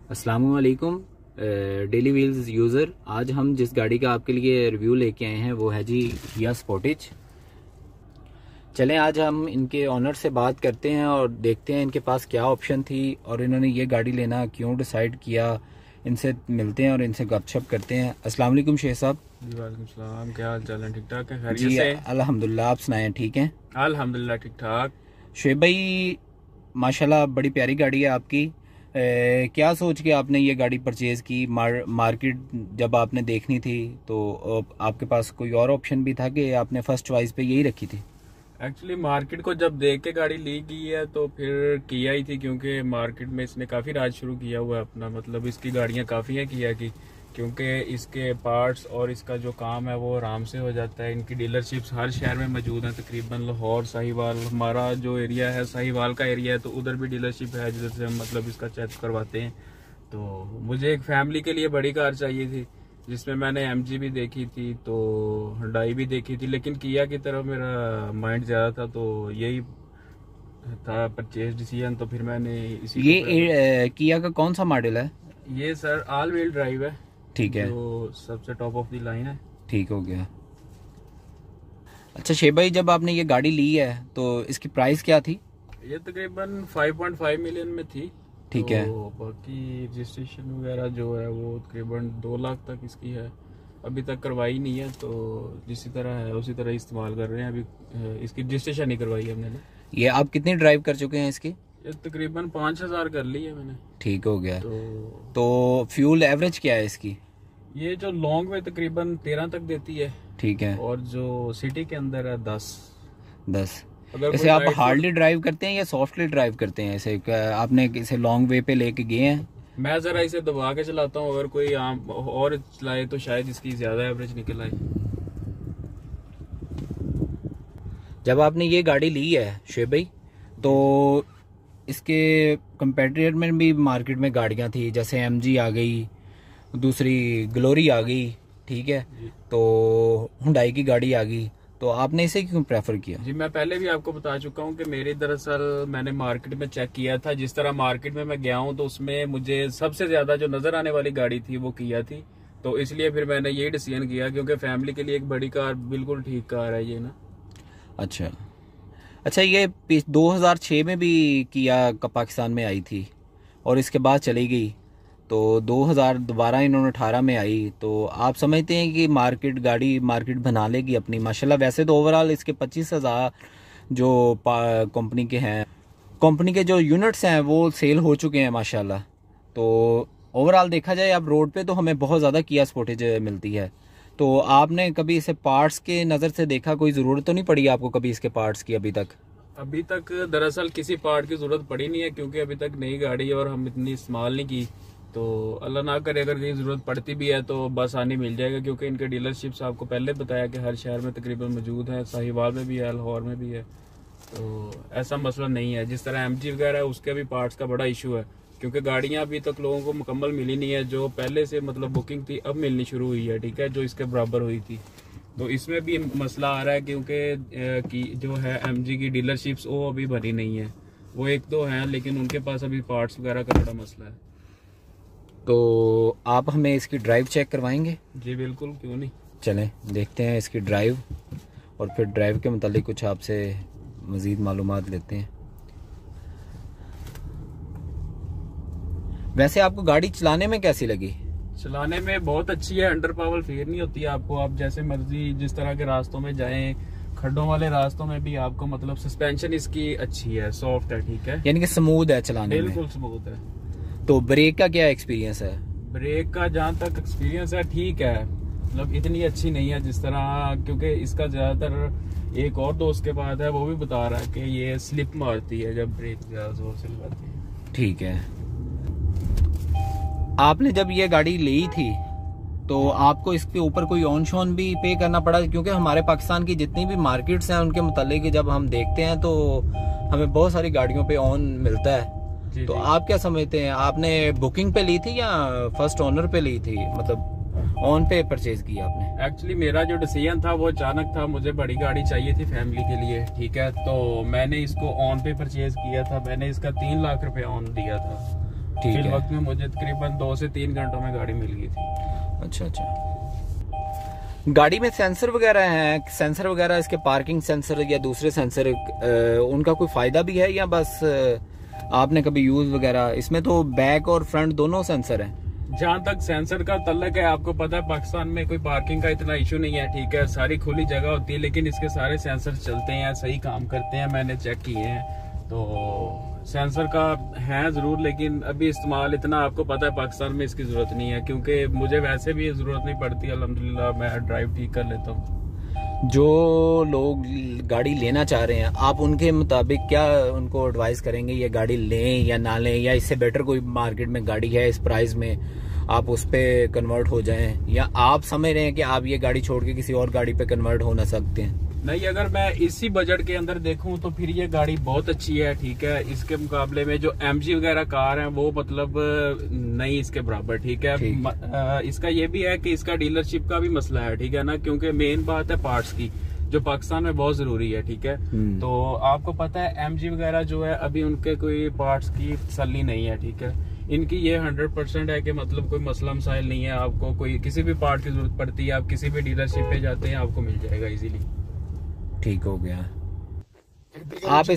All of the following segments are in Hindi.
अस्सलामुअलैकुम डेली व्हील्स यूज़र। आज हम जिस गाड़ी का आपके लिए रिव्यू लेके आए हैं वो है जी किया स्पोर्टेज। चलें आज हम इनके ऑनर से बात करते हैं और देखते हैं इनके पास क्या ऑप्शन थी और इन्होंने ये गाड़ी लेना क्यों डिसाइड किया। इनसे मिलते हैं और इनसे गपशप करते हैं। अस्सलाम वालेकुम शेख साहब। वालेकुम सलाम, क्या हाल चाल है? ठीक ठाक है? खैरियत जी से? अल्हम्दुलिल्लाह, आप सुनाएं? ठीक हैं अल्हम्दुलिल्लाह ठीक ठाक। शेख भाई माशाल्लाह बड़ी प्यारी गाड़ी है आपकी। क्या सोच के आपने ये गाड़ी परचेज़ की? मार्केट जब आपने देखनी थी तो आपके पास कोई और ऑप्शन भी था कि आपने फर्स्ट चॉइस पे यही रखी थी? एक्चुअली मार्केट को जब देख के गाड़ी ली गई है तो फिर किया ही थी, क्योंकि मार्केट में इसने काफ़ी राज शुरू किया हुआ है अपना। मतलब इसकी गाड़ियाँ काफ़ी हैं किया की, क्योंकि इसके पार्ट्स और इसका जो काम है वो आराम से हो जाता है। इनकी डीलरशिप्स हर शहर में मौजूद हैं, तकरीबन लाहौर, साहिवाल, हमारा जो एरिया है साहिवाल का एरिया है तो उधर भी डीलरशिप है जिधर से हम मतलब इसका चेक करवाते हैं। तो मुझे एक फैमिली के लिए बड़ी कार चाहिए थी जिसमें मैंने एमजी भी देखी थी तो हुंडई भी देखी थी, लेकिन किया की तरफ मेरा माइंड ज़्यादा था तो यही था परचेज डिसीजन। तो फिर मैंने इसी ये किया का कौन सा मॉडल है? ये सर ऑल व्हील ड्राइव है। ठीक है, जो सबसे टॉप ऑफ द लाइन है। ठीक हो गया। अच्छा शेख भाई, जब आपने ये गाड़ी ली है तो इसकी प्राइस क्या थी? ये तकरीबन 5.5 मिलियन में थी। ठीक है। तो बाकी रजिस्ट्रेशन वगैरह जो है वो तकरीबन 2 लाख तक इसकी है। अभी तक करवाई नहीं है, तो जिसी तरह है उसी तरह इस्तेमाल कर रहे हैं। अभी इसकी रजिस्ट्रेशन नहीं करवाई हमने। ये आप कितनी ड्राइव कर चुके हैं इसकी? ये तकरीबन 5,000 कर ली है मैंने। ठीक हो गया। तो फ्यूल एवरेज क्या है इसकी? ये जो लॉन्ग में तकरीबन 13 तक देती है। ठीक है। और जो सिटी के अंदर है 10। ऐसे आप हार्डली ड्राइव करते हैं या सॉफ्टली ड्राइव करते हैं? ऐसे आपने इसे लॉन्ग वे पे लेके गए हैं? मैं जरा इसे दबा के चलाता हूँ, अगर कोई आम और चलाए तो शायद इसकी ज्यादा एवरेज निकल आए। जब आपने ये गाड़ी ली है शेख भाई तो इसके कंपेटिटर में भी मार्केट में गाड़ियाँ थी, जैसे एमजी आ गई, दूसरी ग्लोरी आ गई, ठीक है, तो हुंडई की गाड़ी आ गई, तो आपने इसे क्यों प्रेफर किया? जी मैं पहले भी आपको बता चुका हूँ कि मेरे दरअसल मैंने मार्केट में चेक किया था। जिस तरह मार्केट में मैं गया हूँ तो उसमें मुझे सबसे ज्यादा जो नजर आने वाली गाड़ी थी वो किया थी। तो इसलिए फिर मैंने यही डिसीजन किया, क्योंकि फैमिली के लिए एक बड़ी कार बिल्कुल ठीक कार है ये ना। अच्छा, ये 2006 में भी किया पाकिस्तान में आई थी और इसके बाद चली गई, तो 2000 दोबारा इन्होंने 18 में आई। तो आप समझते हैं कि गाड़ी मार्केट बना लेगी अपनी? माशाल्लाह वैसे तो ओवरऑल इसके 25,000 जो कंपनी के हैं, कंपनी के जो यूनिट्स हैं वो सेल हो चुके हैं माशाल्लाह। तो ओवरऑल देखा जाए अब रोड पे तो हमें बहुत ज़्यादा किया स्पोर्टेज मिलती है। तो आपने कभी इसे पार्ट्स के नज़र से देखा? कोई ज़रूरत तो नहीं पड़ी आपको कभी इसके पार्ट्स की अभी तक? अभी तक दरअसल किसी पार्ट की जरूरत पड़ी नहीं है, क्योंकि अभी तक नई गाड़ी है और हम इतनी इस्तेमाल नहीं की। तो अल्लाह ना करे अगर कहीं ज़रूरत पड़ती भी है तो बस आनी मिल जाएगा, क्योंकि इनके डीलरशिप्स आपको पहले बताया कि हर शहर में तकरीबन मौजूद है। साहिवाल में भी है, लाहौर में भी है, तो ऐसा मसला नहीं है। जिस तरह एमजी वगैरह है उसके भी पार्ट्स का बड़ा इशू है, क्योंकि गाड़ियाँ अभी तक लोगों को मुकम्मल मिली नहीं है। जो पहले से मतलब बुकिंग थी अब मिलनी शुरू हुई है, ठीक है, जो इसके बराबर हुई थी। तो इसमें भी मसला आ रहा है, क्योंकि जो है एमजी की डीलरशिप्स वो अभी भरी नहीं है। वो 1-2 हैं लेकिन उनके पास अभी पार्ट्स वगैरह का बड़ा मसला है। तो आप हमें इसकी ड्राइव चेक करवाएंगे? जी बिल्कुल, क्यों नहीं। चलें देखते हैं इसकी ड्राइव और फिर ड्राइव के मुतालिक कुछ आपसे मज़ीद मालूमात लेते हैं। वैसे आपको गाड़ी चलाने में कैसी लगी? चलाने में बहुत अच्छी है, अंडर पावर फील नहीं होती है आपको। आप जैसे मर्जी जिस तरह के रास्तों में जाएं, खड्डों वाले रास्तों में भी आपको मतलब सस्पेंशन इसकी अच्छी है, सॉफ्ट है, ठीक है, यानी कि स्मूथ है चलाने में? बिल्कुल स्मूथ है। तो ब्रेक का क्या एक्सपीरियंस है? ब्रेक का जहाँ तक एक्सपीरियंस है ठीक है, मतलब इतनी अच्छी नहीं है जिस तरह, क्योंकि इसका ज्यादातर एक और दोस्त के बाद है वो भी बता रहा है कि ये स्लिप मारती है जब ब्रेक ज्यादा जोर से लगाती है। ठीक है। आपने जब ये गाड़ी ली थी तो आपको इसके ऊपर कोई ऑन शॉन भी पे करना पड़ा? क्योंकि हमारे पाकिस्तान की जितनी भी मार्केट्स हैं उनके मुतालिक जब हम देखते हैं तो हमें बहुत सारी गाड़ियों पे ऑन मिलता है। तो आप क्या समझते हैं, आपने बुकिंग पे ली थी या फर्स्ट ओनर पे ली थी, मतलब ऑन पे परचेज की आपने? एक्चुअली मेरा जो डिसीजन था वो अचानक था। मुझे बड़ी गाड़ी चाहिए थी फैमिली के लिए, ठीक है, तो मैंने इसको ऑन पे परचेज किया था। मैंने इसका 3 लाख रुपए ऑन दिया था। ठीक फिर है। वक्त में मुझे तकरीबन 2 से 3 घंटों में गाड़ी मिल गई थी। अच्छा अच्छा। गाड़ी में सेंसर वगैरह हैं, सेंसर वगैरह इसके पार्किंग सेंसर या दूसरे सेंसर, उनका कोई फायदा भी है या बस आपने कभी यूज वगैरह? इसमें तो बैक और फ्रंट दोनों सेंसर हैं। जहाँ तक सेंसर का तल्लक है, आपको पता है पाकिस्तान में कोई पार्किंग का इतना इशू नहीं है, ठीक है, सारी खुली जगह होती है, लेकिन इसके सारे सेंसर चलते हैं, सही काम करते हैं, मैंने चेक किए हैं। तो सेंसर का है जरूर, लेकिन अभी इस्तेमाल इतना, आपको पता है पाकिस्तान में इसकी जरूरत नहीं है, क्योंकि मुझे वैसे भी जरूरत नहीं पड़ती, अल्हम्दुलिल्लाह मैं ड्राइव ठीक कर लेता हूँ। जो लोग गाड़ी लेना चाह रहे हैं, आप उनके मुताबिक क्या उनको एडवाइस करेंगे, ये गाड़ी लें या ना लें, या इससे बेटर कोई मार्केट में गाड़ी है इस प्राइस में आप उस पे कन्वर्ट हो जाएं, या आप समझ रहे हैं कि आप ये गाड़ी छोड़ के किसी और गाड़ी पे कन्वर्ट हो ना सकते हैं? नहीं, अगर मैं इसी बजट के अंदर देखूं तो फिर ये गाड़ी बहुत अच्छी है, ठीक है। इसके मुकाबले में जो MG वगैरह कार है वो मतलब नहीं इसके बराबर, ठीक है। इसका ये भी है कि इसका डीलरशिप का भी मसला है, ठीक है ना, क्योंकि मेन बात है पार्ट्स की, जो पाकिस्तान में बहुत जरूरी है, ठीक है। तो आपको पता है MG वगैरह जो है अभी उनके कोई पार्ट्स की तसल्ली नहीं है, ठीक है। इनकी ये 100% है कि मतलब कोई मसला मसाइल नहीं है, आपको कोई किसी भी पार्ट की जरूरत पड़ती है, आप किसी भी डीलरशिप पे जाते हैं, आपको मिल जाएगा इजीली। ठीक हो गया। आप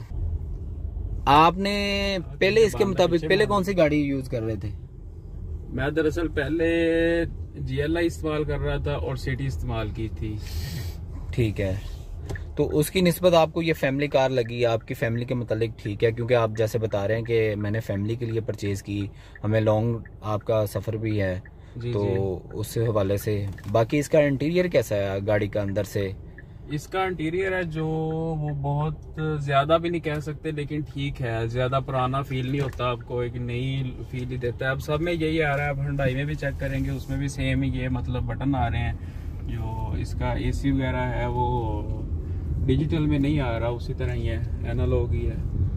आपने पहले इसके मुताबिक पहले कौन सी गाड़ी यूज कर रहे थे? मैं दरअसल पहले GLI इस्तेमाल कर रहा था और सिटी इस्तेमाल की थी। ठीक है, तो उसकी निस्बत आपको ये फैमिली कार लगी, आपकी फैमिली के मुतालिक ठीक है, क्योंकि आप जैसे बता रहे हैं कि मैंने फैमिली के लिए परचेज की, हमें लॉन्ग आपका सफ़र भी है, तो उस हवाले से। बाकी इसका इंटीरियर कैसा है गाड़ी का अंदर से? इसका इंटीरियर है जो वो बहुत ज्यादा भी नहीं कह सकते, लेकिन ठीक है, ज्यादा पुराना फील नहीं होता, आपको एक नई फील ही देता है। अब सब में यही आ रहा है, अब हुंडई में भी चेक करेंगे, उसमें भी सेम ही ये मतलब बटन आ रहे हैं। जो इसका AC वगैरह है वो डिजिटल में नहीं आ रहा, उसी तरह ही है, एनालॉग ही है।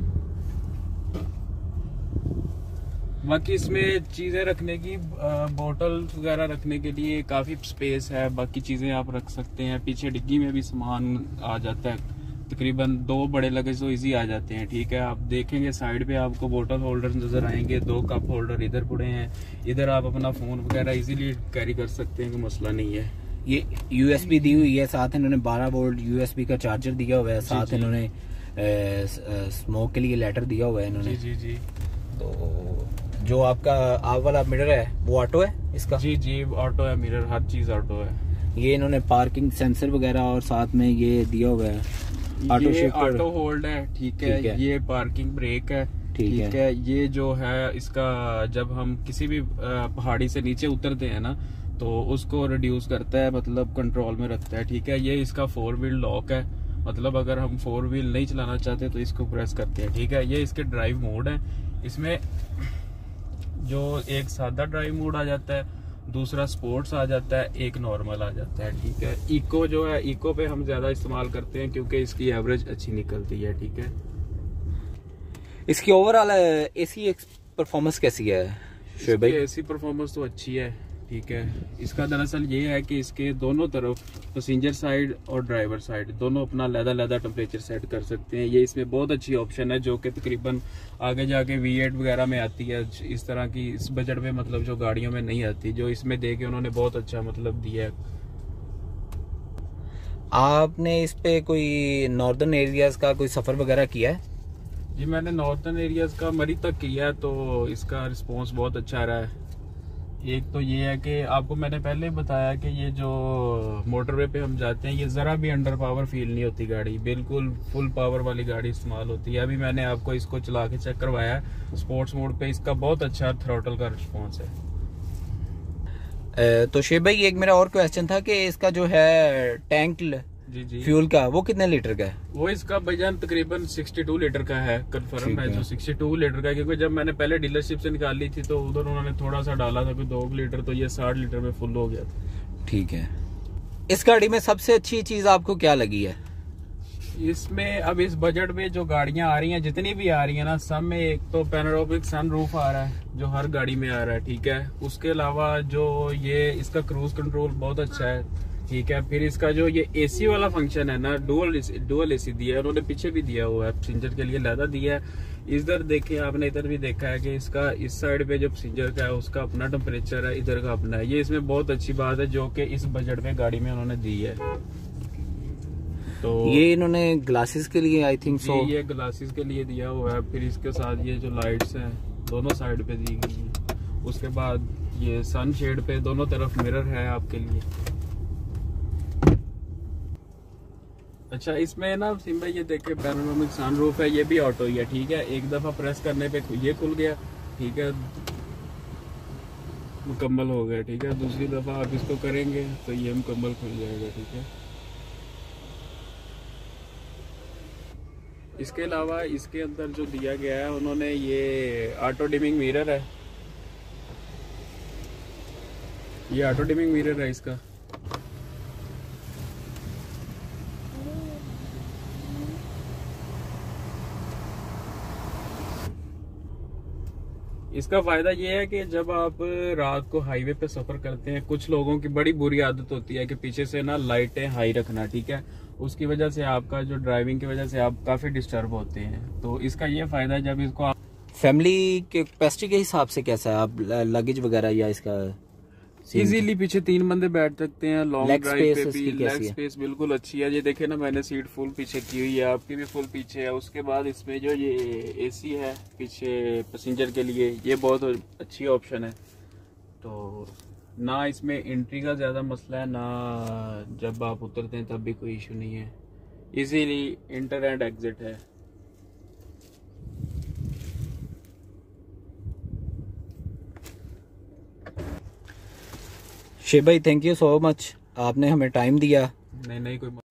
बाकी इसमें चीज़ें रखने की, बोतल वगैरह रखने के लिए काफ़ी स्पेस है, बाकी चीज़ें आप रख सकते हैं। पीछे डिग्गी में भी सामान आ जाता है, तकरीबन 2 बड़े लगेज तो इजी आ जाते हैं, ठीक है। आप देखेंगे साइड पे आपको बोतल होल्डर नज़र आएंगे, 2 कप होल्डर इधर पड़े हैं, इधर आप अपना फ़ोन वगैरह इजीली कैरी कर सकते हैं, कोई मसला नहीं है। ये USB दी हुई है, साथ इन्होंने 12 वोल्ट USB का चार्जर दिया हुआ है, साथ इन्होंने स्मोक के लिए लेटर दिया हुआ है इन्होंने। जी। तो जो आपका आप वाला मिरर है वो ऑटो है इसका? जी ऑटो है, मिरर हर चीज ऑटो है। ये इन्होंने पार्किंग सेंसर वगैरह और साथ में ये दिया हुआ है, ऑटो शिफ्ट, ऑटो होल्ड है, ठीक है। ये पार्किंग ब्रेक है, ठीक है। ये जो है इसका, जब हम किसी भी पहाड़ी से नीचे उतरते हैं ना, तो उसको रिड्यूस करता है, मतलब कंट्रोल में रखता है, ठीक है। ये इसका 4 व्हील लॉक है, मतलब अगर हम 4 व्हील नहीं चलाना चाहते तो इसको प्रेस करते हैं, ठीक है। ये इसके ड्राइव मोड है, इसमें जो एक सादा ड्राइव मोड आ जाता है, दूसरा स्पोर्ट्स आ जाता है, एक नॉर्मल आ जाता है, ठीक है। इको जो है, इको पे हम ज्यादा इस्तेमाल करते हैं क्योंकि इसकी एवरेज अच्छी निकलती है, ठीक है। इसकी ओवरऑल AC परफॉर्मेंस कैसी है शोएब भाई? AC परफॉर्मेंस तो अच्छी है, ठीक है। इसका दरअसल ये है कि इसके दोनों तरफ, पैसेंजर साइड और ड्राइवर साइड, दोनों अपना लहदा टेम्परेचर सेट कर सकते हैं। ये इसमें बहुत अच्छी ऑप्शन है, जो कि तकरीबन आगे जाके V8 वगैरह में आती है, इस तरह की इस बजट में, मतलब जो गाड़ियों में नहीं आती, जो इसमें दे के उन्होंने बहुत अच्छा मतलब दिया है। आपने इस पे कोई नॉर्दर्न एरियाज का कोई सफर वगैरह किया है? जी मैंने नॉर्दर्न एरियाज का मरी तक किया है, तो इसका रिस्पॉन्स बहुत अच्छा रहा है। एक तो ये है कि आपको मैंने पहले बताया कि ये जो मोटरवे पे हम जाते हैं, ये जरा भी अंडर पावर फील नहीं होती गाड़ी, बिल्कुल फुल पावर वाली गाड़ी इस्तेमाल होती है। अभी मैंने आपको इसको चला के चेक करवाया, स्पोर्ट्स मोड पे इसका बहुत अच्छा थ्रोटल का रिस्पॉन्स है। तो शोएब भाई एक मेरा और क्वेश्चन था कि इसका जो है टैंक जी फ्यूल का वो कितने लीटर का है? वो इसका भैजान तकरीबन 62 लीटर का है, कंफर्म है जो 62 लीटर का है, क्योंकि जब मैंने पहले डीलरशिप से निकाल ली थी तो उधर उन्होंने थोड़ा सा डाला था, कोई 2 लीटर, तो ये 60 लीटर में फुल हो गया था। ठीक है। इस गाड़ी में सबसे अच्छी चीज आपको क्या लगी है? इसमें अब इस बजट में जो गाड़ियां आ रही हैं, जितनी भी आ रही हैं ना, सब में एक तो पैनोरामिक सनरूफ आ रहा है, जो हर गाड़ी में आ रहा है, ठीक है। उसके अलावा जो ये इसका क्रूज कंट्रोल बहुत अच्छा है, ठीक है। फिर इसका जो ये एसी वाला फंक्शन है ना, डुअल एसी दिया है उन्होंने, पीछे भी दिया हुआ है पैसेंजर के लिए लहदा दिया है। इधर देखिए, आपने इधर भी देखा है कि इसका इस साइड पे जो पैसेंजर का है उसका अपना टेम्परेचर है, इधर का अपना है। ये इसमें बहुत अच्छी बात है जो कि इस बजट में गाड़ी में उन्होंने दी है। तो ये इन्होंने ग्लासेस के लिए आई थिंक सो, ये ग्लासेस के लिए दिया हुआ है। फिर इसके साथ ये जो लाइट्स हैं दोनों साइड पे दी गई है। उसके बाद ये सन शेड पे दोनों तरफ मिरर है आपके लिए। अच्छा, इसमें ना सिम भाई ये देखे पैनोरामिक सनरूफ है, ये भी ऑटो ही है। ठीक है, एक दफा प्रेस करने पे ये खुल गया, ठीक है, मुकम्मल हो गया। ठीक है, दूसरी दफा आप इसको करेंगे तो ये मुकम्मल खुल जाएगा। ठीक है, इसके अलावा इसके अंदर जो दिया गया है उन्होंने, ये ऑटो डिमिंग मिरर है, ये ऑटो डिमिंग मिरर है इसका। इसका फायदा ये है कि जब आप रात को हाईवे पे सफर करते हैं, कुछ लोगों की बड़ी बुरी आदत होती है कि पीछे से ना लाइटें हाई रखना। ठीक है, उसकी वजह से आपका जो ड्राइविंग की वजह से आप काफी डिस्टर्ब होते हैं। तो इसका ये फायदा है जब इसको आप फैमिली के कैपेसिटी के हिसाब से कैसा है, आप लगेज वगैरह या इसका इजीली पीछे 3 बंदे बैठ सकते हैं। लॉन्ग Leg ड्राइव पे space भी इसकी कैसी लेग है? स्पेस बिल्कुल अच्छी है। ये देखे ना, मैंने सीट फुल पीछे की हुई है, आपकी भी फुल पीछे है। उसके बाद इसमें जो ये एसी है पीछे पैसेंजर के लिए, ये बहुत अच्छी ऑप्शन है। तो ना इसमें एंट्री का ज्यादा मसला है, ना जब आप उतरते हैं तब भी कोई इशू नहीं है। इजीली इंटर एंड एग्जिट है। शेख भाई थैंक यू सो मच, आपने हमें टाइम दिया। नहीं कोई